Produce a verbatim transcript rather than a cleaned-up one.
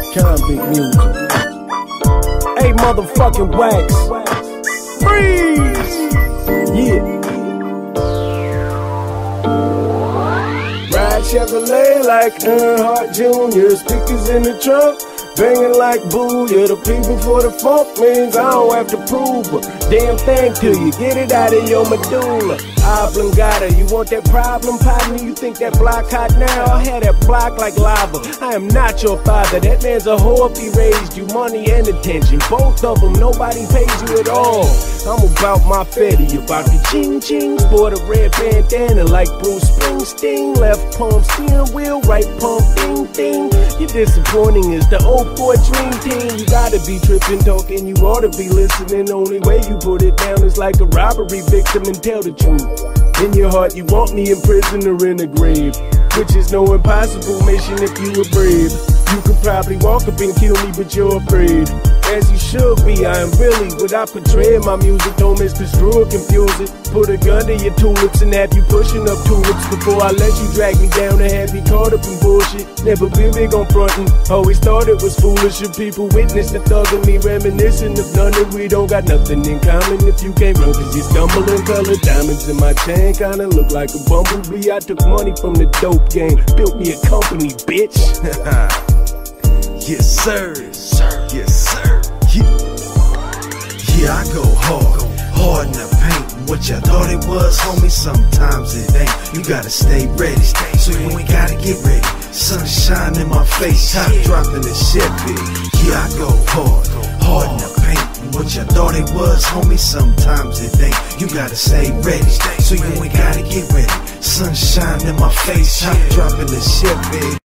Convict music. Hey, motherfucking Wax. Freeze! Yeah. Ride Chevrolet like Earnhardt Junior Speakers in the trunk, banging like Booyah. The people for the funk means I don't have to prove a damn thing to you. Get it out of your medulla oblongata. You want that problem, partner? You think that block hot now? I had that block like lava. I am not your father. That man's a whore if he raised you. Money and attention, both of them. Nobody pays you at all. I'm about my fetty, about the ching ching. Sport a red bandana like Bruce Springsteen. Left palm steering wheel, right palm ding ding. You're disappointing as the oh four dream team. You gotta be tripping, talking, you ought to be listening. Only way you put it down is like a robbery victim, and tell the truth. In your heart you want me in prison or in the grave, which is no impossible mission if you were brave. You could probably walk up and kill me, but you're afraid. As you should be, I am really what I portray in my music. Don't misconstrue or confuse it. Put a gun to your tulips and have you pushing up tulips before I let you drag me down and have me caught up in bullshit. Never been big on frontin', always thought it was foolish if people witness the thug of me reminiscing of none. And we don't got nothing in common if you can't run, cause you stumbling. Colored diamonds in my chain kinda look like a bumblebee. I took money from the dope game, built me a company, bitch. Yes sir, yes sir, yes sir. Yeah, yeah, I go hard, hard in the paint. What you thought it was, homie, sometimes it ain't. You gotta stay ready, so you ain't gotta get ready. Sunshine in my face, top dropping the Chevy. Yeah, I go hard, hard in the paint. What you thought it was, homie, sometimes it ain't. You gotta stay ready, so you ain't gotta get ready. Sunshine in my face, top dropping the Chevy.